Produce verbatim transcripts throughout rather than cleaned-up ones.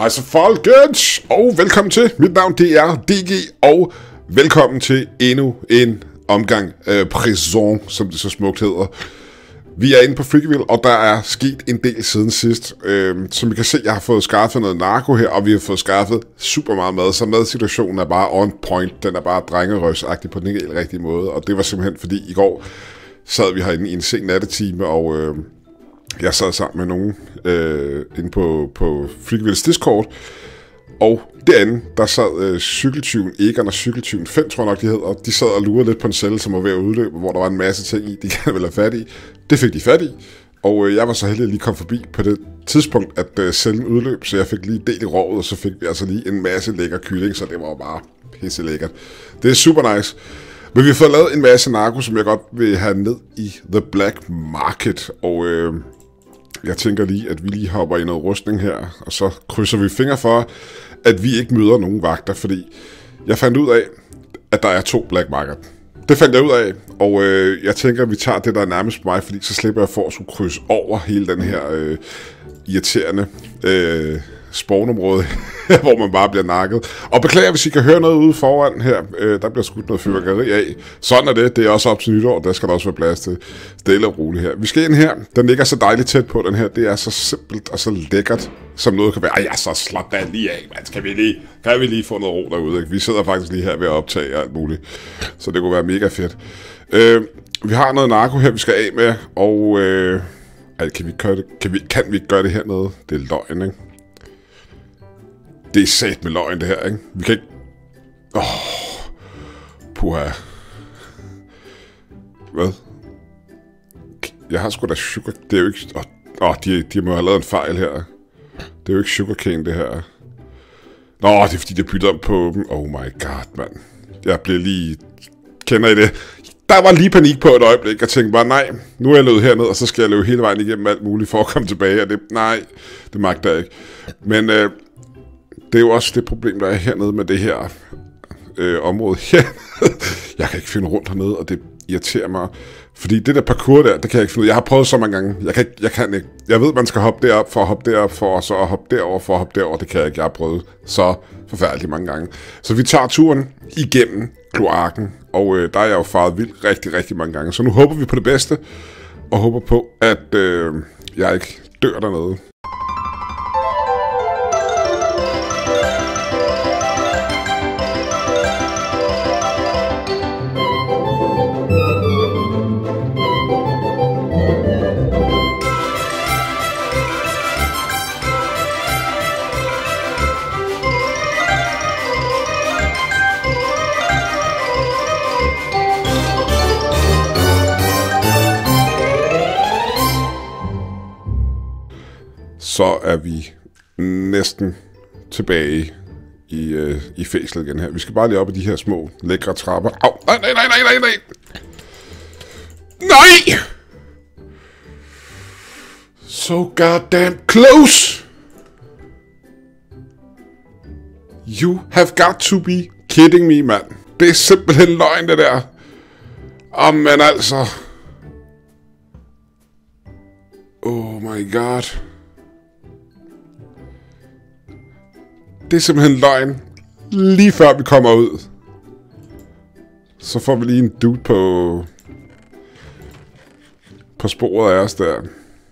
Hej så folkens, og velkommen til. Mit navn det er D G, og velkommen til endnu en omgang øh, Prison, som det så smukt hedder. Vi er inde på Freakyville, og der er sket en del siden sidst. Øh, som I kan se, jeg har fået skaffet noget narko her, og vi har fået skaffet super meget mad, så madsituationen er bare on point. Den er bare drengerøvsagtig på den helt rigtige måde, og det var simpelthen fordi i går sad vi herinde i en sen nattetime, og øh, jeg sad sammen med nogen øh, inde på, på Freakyvilles Discord, og derinde, der sad øh, cykeltyven Egon og cykeltyven Finn, tror jeg nok de hed, og de sad og lurede lidt på en celle, som var ved at udløbe, hvor der var en masse ting i, de gerne ville have fat i. Det fik de fat i, og øh, jeg var så heldig at lige komme forbi på det tidspunkt, at øh, cellen udløb, så jeg fik lige del i rovet, og så fik vi altså lige en masse lækker kylling, så det var bare pisse lækkert. Det er super nice. Men vi har fået lavet en masse narko, som jeg godt vil have ned i The Black Market, og øh, jeg tænker lige, at vi lige hopper i noget rustning her, og så krydser vi fingre for, at vi ikke møder nogen vagter, fordi jeg fandt ud af, at der er to Black Market. Det fandt jeg ud af, og øh, jeg tænker, at vi tager det, der er nærmest på mig, fordi så slipper jeg for at skulle krydse over hele den her øh, irriterende øh, spawnområde, hvor man bare bliver nakket. Og beklager, hvis I kan høre noget ude foran her. Øh, der bliver skudt noget fyrværkeri af. Sådan er det. Det er også op til nytår, der skal der også være plads til. Stille og roligt her. Vi skal ind her. Den ligger så dejligt tæt på, den her. Det er så simpelt og så lækkert, som noget kan være. Ej, ja, så slap da lige af, man. Kan vi lige, kan vi lige få noget ro derude, ikke? Vi sidder faktisk lige her ved at optage og alt muligt. Så det kunne være mega fedt. Øh, vi har noget narko her, vi skal af med. Og øh, ej, kan vi gøre det? Kan vi, kan vi ikke gøre det hernede? Det er løgn, ikke? Det er sat med løgn, det her, ikke? Vi kan ikke... Åh... Oh, puha. Hvad? Jeg har sgu da sugar... Det er jo ikke... Åh, oh, de, de må have lavet en fejl her. Det er jo ikke sugarcane, det her. Nå, det er fordi, de bytter om på dem. Oh my god, mand. Jeg bliver lige... Kender I det? Der var lige panik på et øjeblik, og tænkte bare, nej, nu er jeg løbet herned, og så skal jeg løbe hele vejen igennem alt muligt for at komme tilbage, og det... Nej, det magter jeg ikke. Men... Øh, det er jo også det problem, der er hernede med det her øh, område her. Jeg kan ikke finde rundt hernede, og det irriterer mig. Fordi det der parkour der, det kan jeg ikke finde ud. Jeg har prøvet så mange gange. Jeg kan, ikke, jeg kan ikke. Jeg ved, man skal hoppe derop for at hoppe derop for, og så at hoppe derover for at hoppe derover. Det kan jeg ikke. Jeg har prøvet så forfærdeligt mange gange. Så vi tager turen igennem kloakken, og øh, der er jeg jo faret vildt rigtig, rigtig mange gange. Så nu håber vi på det bedste, og håber på, at øh, jeg ikke dør dernede. Så er vi næsten tilbage i, øh, i fængslet igen her. Vi skal bare lige op i de her små, lækre trapper. Au! Nej, nej, nej, nej, nej, nej! Nej! So goddamn close! You have got to be kidding me, mand. Det er simpelthen løgn, det der. Åh, men altså... Oh my god... Det er simpelthen løgn. Lige før vi kommer ud. Så får vi lige en dude på... På sporet af os der.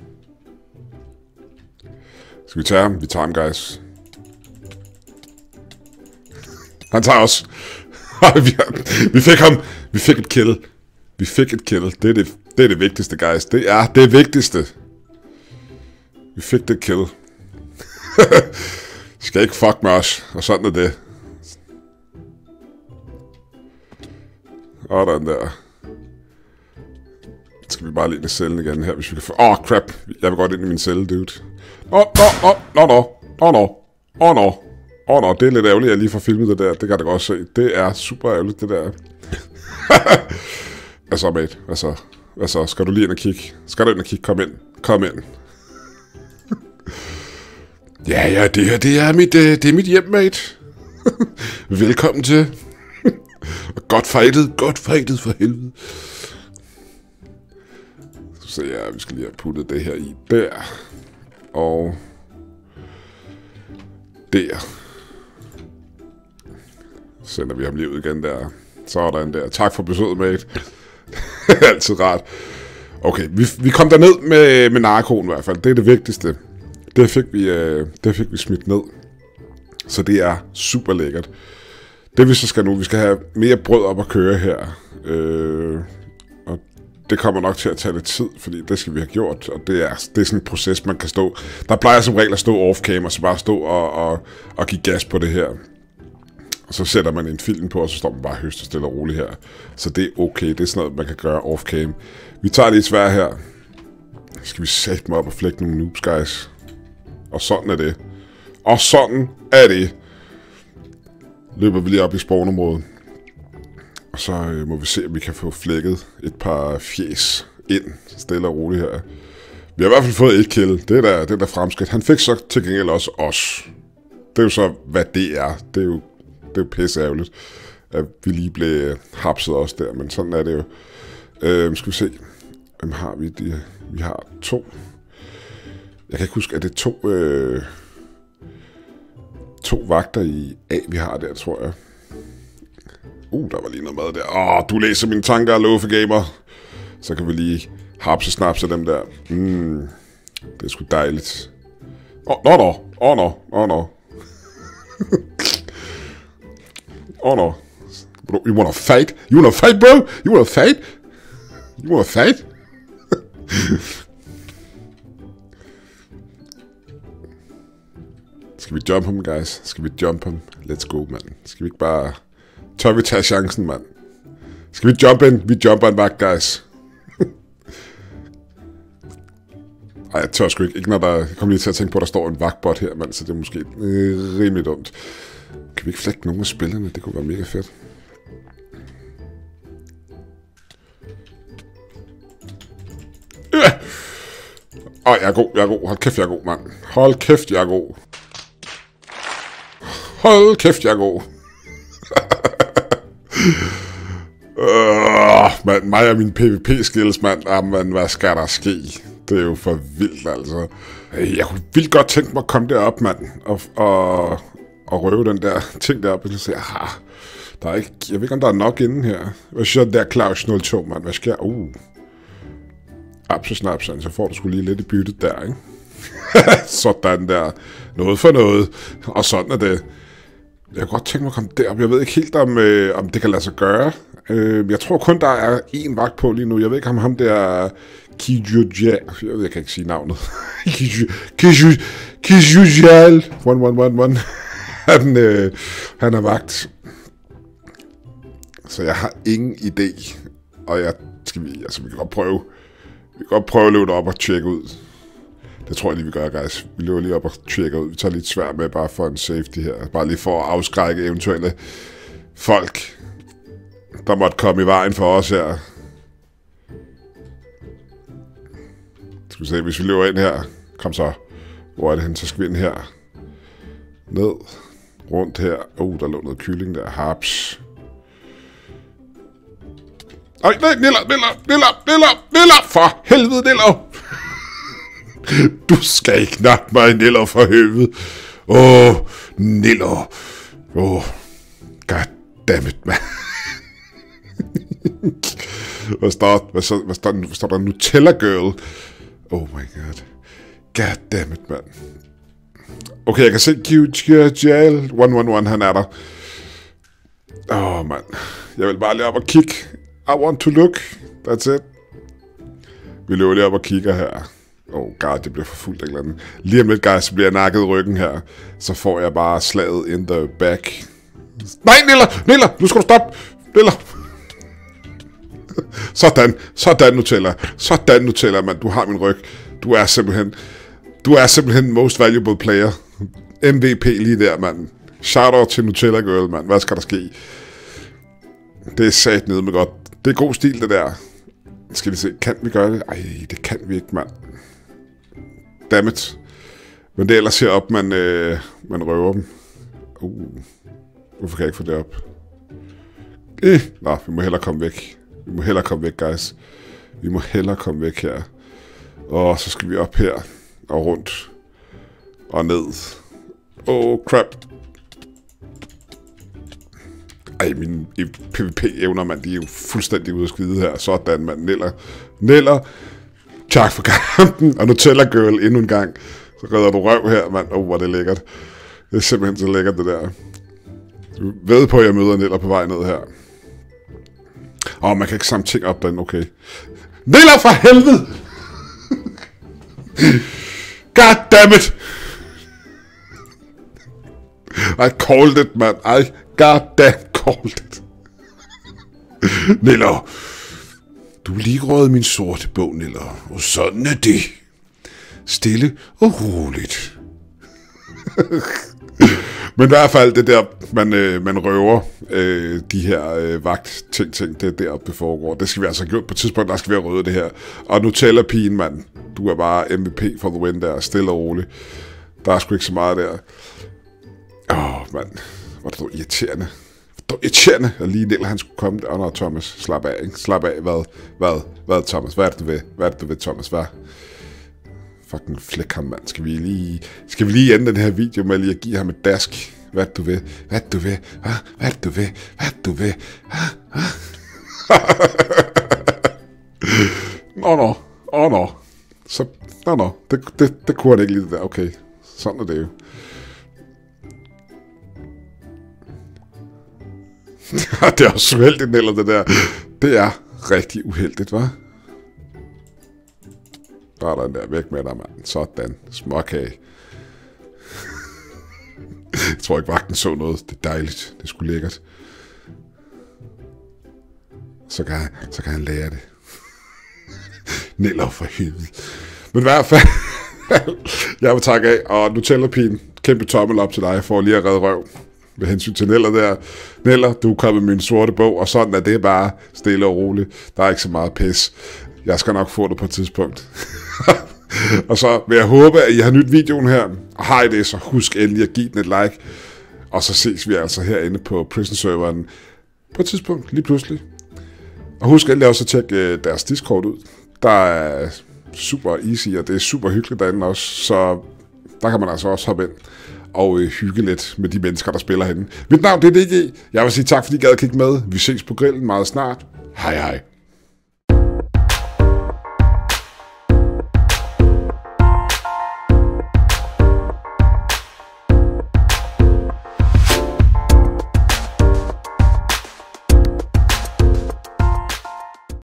Skal vi tage ham? Vi tager ham, guys. Han tager os. Vi fik ham. Vi fik et kill. Vi fik et kill. Det er det, det, er det vigtigste, guys. Det er det vigtigste. Vi fik det kill. Skal ikke fuck med os, og sådan er det. Og den der. Skal vi bare lige ind i cellen igen her, hvis vi kan få... Åh, oh, crap. Jeg vil godt ind i min celle, dude. Nå, nå, nå, nå, nå, nå, nå, nå, nå, nå, nå, det er lidt ærgerligt, at jeg lige får filmet det der. Det kan jeg da godt se. Det er super ærgerligt, det der. Hvad så, mate? Hvad så? Hvad så? Skal du lige ind og kigge? Skal du ind og kigge? Kom ind. Kom ind. Ja, ja, det her, det er mit, øh, det er mit hjem, mate. Velkommen til. Godt fightet, godt fightet for helvede. Så ja, vi skal lige have puttet det her i der. Og Der. Så sender vi ham lige ud igen der. Sådan der. Tak for besøget, mate. Altid rart. Okay, vi, vi kom derned med, med narkoen i hvert fald. Det er det vigtigste. Det fik vi, øh, det fik vi smidt ned. Så det er super lækkert. Det vi så skal nu, vi skal have mere brød op at køre her. Øh, og det kommer nok til at tage lidt tid, fordi det skal vi have gjort. Og det er, det er sådan en proces, man kan stå. Der plejer som regel at stå off-cam, og så bare stå og, og, og give gas på det her. Og så sætter man en film på, og så står man bare høst og stille og roligt her. Så det er okay, det er sådan noget, man kan gøre off-cam. Vi tager lige svær her. Skal vi sætte mig op og flække nogle noobs, guys. Og sådan er det. Og sådan er det. Løber vi lige op i spawnområdet. Og så øh, må vi se, om vi kan få flækket et par fjes ind. Stille og roligt her. Vi har i hvert fald fået et kill. Det er der, det er der fremskridt. Han fik så til gengæld også os. Det er jo så, hvad det er. Det er jo, det er jo pisseærgerligt, at vi lige blev hapset også der. Men sådan er det jo. Øh, skal vi se. Hvem har vi? De, vi har to. Jeg kan ikke huske, at det er to... Øh, to vagter i A, vi har der, tror jeg. Uh, der var lige noget mad der. Åh, oh, du læser mine tanker, Lofe Gamer. Så kan vi lige hapse snapse dem der. Mm, det er sgu dejligt. Åh, oh, nå, no, nå. No. Åh, oh, nå. No. Åh, oh, nå. No. Åh, oh, nå. No. You wanna fight? You wanna fight, bro? You wanna fight? You wanna fight? Skal vi jump ham, guys? Skal vi jump ham? Let's go, mand. Skal vi ikke bare... Tør vi tage chancen, mand? Skal vi jump ind? Vi jumper en vagt, guys. Ej, jeg tør sgu ikke. Ikke når der... Jeg kommer lige til at tænke på, at der står en vagtbot her, mand. Så det er måske øh, rimelig dumt. Kan vi ikke flække nogle af spillerne? Det kunne være mega fedt. Åh, yeah. oh, jeg er god, jeg er god. Hold kæft, jeg er god, mand. Hold kæft, jeg er god. Hold kæft, jeg er god. uh, man, mig og min PvP-skills, mand. Jamen, hvad skal der ske? Det er jo for vildt, altså. Jeg kunne vildt godt tænke mig at komme derop, mand. Og, og, og røve den der ting deroppe. Og så sige, ah, der er ikke... Jeg ved ikke, om der er nok inde her. Hvad siger der, Claus nul to, mand? Hvad sker? Uh. Apsesnapsen, så får du sgu lige lidt i byttet der, ikke? Sådan der. Noget for noget. Og sådan er det. Jeg kunne godt tænke mig at komme derop. Jeg ved ikke helt, om, øh, om det kan lade sig gøre. Øh, jeg tror kun, der er én vagt på lige nu. Jeg ved ikke, om ham der... Kijujal... Jeg ved, jeg kan ikke sige navnet. Kijujal... et et et et. Han, øh, han er vagt. Så jeg har ingen idé. Og jeg skal vi... Altså, vi kan godt prøve... Vi kan godt prøve at løbe op og tjekke ud. Det tror jeg lige, vi gør, guys. Vi løber lige op og tjekker ud. Vi tager lidt svært med bare for en safety her. Bare lige for at afskrække eventuelle folk, der måtte komme i vejen for os her. Skal vi se, hvis vi løber ind her. Kom så. Hvor er det hen? Så skal vi ind her. Ned. Rundt her. Oh, der lå noget kylling der. Harps. Ej, nej, Niller, Niller, Niller, Niller, Niller! For helvede, Niller! Du skal ikke nakke mig, Niller, for helvede. Åh, oh, Niller. Åh, oh, goddammit, mand. Hvad står, hvad, så, hvad, står, hvad står der? Nutella Girl. Oh my god. Goddammit, mand. Okay, jeg kan se Q Jail. et et et, han er der. Åh, oh, mand. Jeg vil bare lige op og kigge. I want to look. That's it. Vi løber lige op og kigger her. Oh god, det bliver for fuldt eller andet. Lige om lidt, guys, så bliver jeg nakket i ryggen her. Så får jeg bare slaget in the back. Nej, Niller! Niller! Nu skal du stoppe! Niller! Sådan. Sådan, Nutella. Sådan, Nutella, mand. Du har min ryg. Du er simpelthen... Du er simpelthen most valuable player. M V P lige der, mand. Shoutout til Nutella Girl, mand. Hvad skal der ske? Det er sat nede med godt. Det er god stil, det der. Skal vi se, kan vi gøre det? Ej, det kan vi ikke, mand. Dammit. Men det er ellers herop, man, øh, man røver dem. Uh. Hvorfor kan jeg ikke få det op? Eh. Nå, vi må hellere komme væk. Vi må hellere komme væk, guys. Vi må hellere komme væk her. Og så skal vi op her. Og rundt. Og ned. oh crap. Ej, mine PvP-evner, mand, de er jo fuldstændig ude at skide her. Sådan, mand. Neller. Neller. Tak for kampen. Og Nutella Girl endnu en gang. Så redder du røv her, mand. Åh, oh, hvor er det lækkert. Det er simpelthen så lækkert, det der. Du ved på, at jeg møder Neller på vej ned her. Åh, oh, man kan ikke samle ting op derinde, okay. Neller for helvede! God damn it! I called it, man. I goddamn called it. Neller. Du er lige røget min sorte bog, Neller. Og sådan er det. Stille og roligt. Men i hvert fald, det der, man, øh, man røver øh, de her øh, vagt-ting-ting, det er deroppe, det foregår. Det skal vi altså have gjort på et tidspunkt, der skal vi have røvet det her. Og Nutella-pigen, mand. Du er bare M V P for the win der. Stille og roligt. Der er sgu ikke så meget der. Åh, oh, mand. Hvor er det dog irriterende. Hvor er det irriterende, at lige Neller, han skulle komme der. Åh, oh, Thomas, slap af, ikke? Slap af. Hvad? Hvad? Hvad, Thomas? Hvad er det, du ved? Hvad er det, du ved, Thomas? Hvad? Fucking flæk ham, mand. Skal vi lige... Skal vi lige ende den her video med lige at give ham et dask? Hvad er det, du ved? Hvad er det, du ved? Hvad er det, du ved? Hvad er det, du ved? Nå, nå. Åh, nå. Så... Nå, nå. Det, det, det kunne han ikke lige det der. Okay. Sådan er det jo. Det er også uheldigt, eller det der. Det er rigtig uheldigt, hva'? Bare der der væk med dig, mand. Sådan. Småkage. Jeg tror ikke, vagten så noget. Det er dejligt. Det er sgu lækkert. Så kan han, så kan han lære det. Neller for helvede. Men i hvert fald, jeg vil takke af, og Nutella-pigen, kæmpe tommel op til dig, for lige at redde røv. Med hensyn til Neller der. Neller, du er kommet med min sorte bog, og sådan er det bare stille og roligt. Der er ikke så meget pis. Jeg skal nok få det på et tidspunkt. Og så vil jeg håbe, at I har nydt videoen her. Og har I det, så husk endelig at give den et like. Og så ses vi altså herinde på Prison-serveren på et tidspunkt, lige pludselig. Og husk endelig også at tjekke deres Discord ud. Der er super easy, og det er super hyggeligt derinde også. Så der kan man altså også hoppe ind og øh, hygge lidt med de mennesker, der spiller herinde. Mit navn det er D G. Jeg vil sige tak, fordi I gad at kigge med. Vi ses på grillen meget snart. Hej hej.